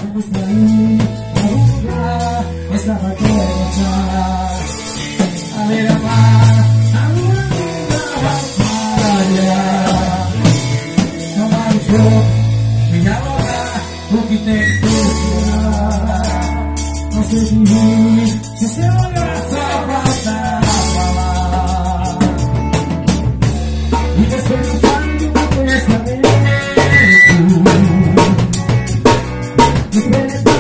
vamos sair pra um lugar essa bagunça. A beira-mar, a lua nunca falha. Tomar um jogo e dialogar o que tem que procurar. Não sei de mim, se seu olhar só basta falar. E você não sabe do pensamento.